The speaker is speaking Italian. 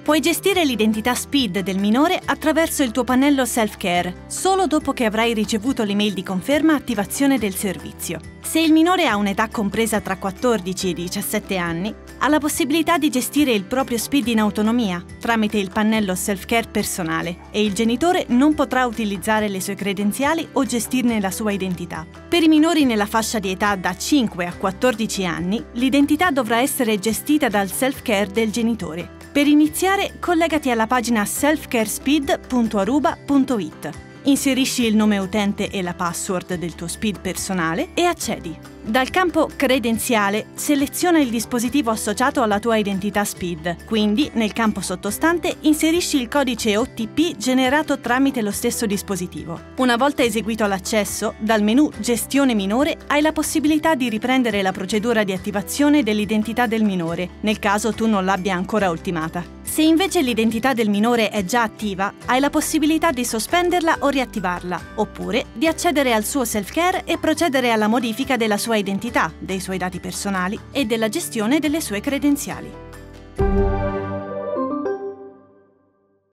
Puoi gestire l'identità SPID del minore attraverso il tuo pannello Self-Care, solo dopo che avrai ricevuto l'email di conferma attivazione del servizio. Se il minore ha un'età compresa tra 14 e 17 anni, ha la possibilità di gestire il proprio SPID in autonomia, tramite il pannello Self-Care personale, e il genitore non potrà utilizzare le sue credenziali o gestirne la sua identità. Per i minori nella fascia di età da 5 a 14 anni, l'identità dovrà essere gestita dal Self-Care del genitore. Per iniziare, collegati alla pagina selfcarespeed.aruba.it. Inserisci il nome utente e la password del tuo SPID personale e accedi. Dal campo Credenziale seleziona il dispositivo associato alla tua identità SPID, quindi nel campo sottostante inserisci il codice OTP generato tramite lo stesso dispositivo. Una volta eseguito l'accesso, dal menu Gestione minore hai la possibilità di riprendere la procedura di attivazione dell'identità del minore, nel caso tu non l'abbia ancora ultimata. Se invece l'identità del minore è già attiva, hai la possibilità di sospenderla o riattivarla, oppure di accedere al suo self-care e procedere alla modifica della sua identità, dei suoi dati personali e della gestione delle sue credenziali.